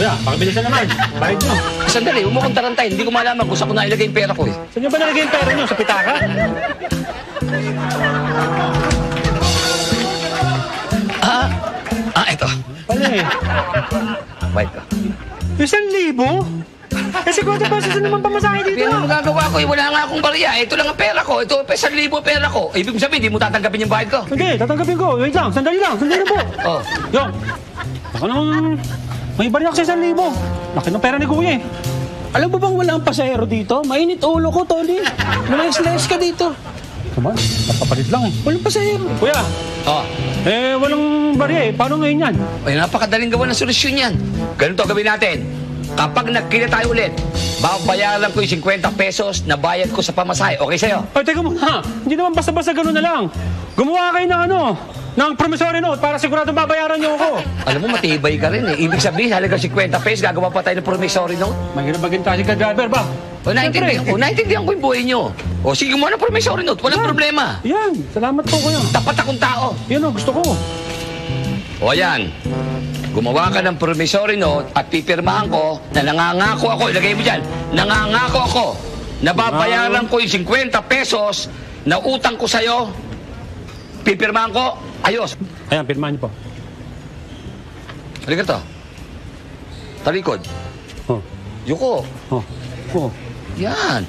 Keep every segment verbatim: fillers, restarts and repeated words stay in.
Kuya, pakibilisan naman. Bayad nyo. Sandali, huwag mo kong tarantayin. Hindi ko malaman kung saan ko nailagay yung pera ko eh. Saan nyo ba nalagay yung pera nyo? Sa pitaka? Ah, ah, ito. Pala eh. Bayad ka. Isang libo? Kasi kwento pa sa naman pamasahe dito. Ano magagawa ko eh? Wala nga akong barya. Ito lang ang pera ko. Ito, isang libo pera ko. Ibig sabihin, hindi mo tatanggapin yung bayad ko. Hindi, tatanggapin ko. Wait lang, sandali lang. Sandali lang po. Oh. Yo, ako naman, may barya ko sa isang libo. Laki ng pera ni Kuya eh. Alam mo bang walang pasahero dito? Mainit ulo ko, Tony. Lumayas-layas ka dito. Naman, napapalit lang eh. Walang pasahero. Kuya, Oh. eh, walang barya eh. Paano ngayon yan? Ay, napakadaling gawa ng solusyon yan. Ganito gawin natin. Kapag nagkita tayo ulit, babayaran ko yung fifty pesos na bayad ko sa pamasahe. Okay sa'yo? Ay, teka mo, ha? Hindi naman basta-basta gano'n na lang. Gumawa kayo ng ano, ng promissory note para siguradong babayaran niyo ako. Alam mo, matibay ka rin eh. Ibig sabihin, halaga fifty pesos, gagawa pa tayo ng promissory note. Mahirap maging taxi ka driver ba? O, naintindihan ko, naintindihan ko yung buhay nyo. O, sige mo ng promissory note, walang Yan. problema. Yan, salamat po kuya. Tapat akong tao. Yan o, gusto ko. O, yan. Gumawa ka ng promissory note at pipirmahan ko na nangangako ako, ilagay mo dyan, nangangako ako na babayaran ko yung fifty pesos na utang ko sa'yo. Pipirmahan ko, ayos. Ayan, pirmahan niyo po. Halika to. Talikod. Oh, Yuko. oh, oh. Yan.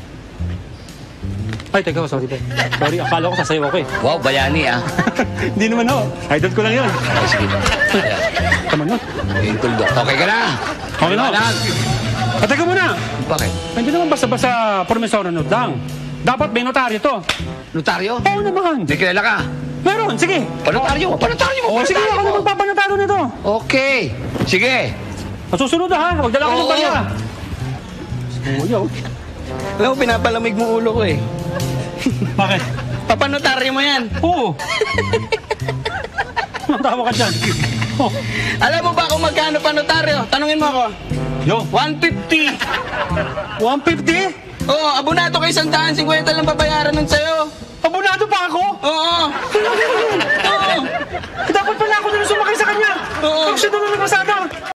Ay, teka, sorry po. Sorry, akala ko sasayaw ako eh. Wow, bayani ah. Hindi naman ako. Idol ko lang yun. Ay, sige. Ayan. Tama nun. Yung tuldok. Okay ka na? Okay na. Liwanag. At teka muna. Bakit? Hindi naman basta-basta promissory note lang. Dapat may notaryo to. Notaryo? Oo naman. May kilala ka? Meron, sige. Panotaryo mo, panotaryo mo, Oh, sige, panotaryo ako mo. na magpapanotaro nito. Okay. Sige. Masusunod na ha, magdala ko ng Oo. barya. Kuya, oh. Alam mo, pinapalamig mo ulo ko eh. Bakit? Papanotaryo mo yan. Oo. Matawa ka dyan. Oh. Alam mo ba kung magkano panotaryo? Tanungin mo ako. Yo, one fifty. one fifty? Oo, abonado kay one fifty lang babayaran nun sa'yo. Abonado pa ako? Oo. Oo. Dapat pala ako na sumakay sa kanya. Oo. Kasi doon na nagpasada.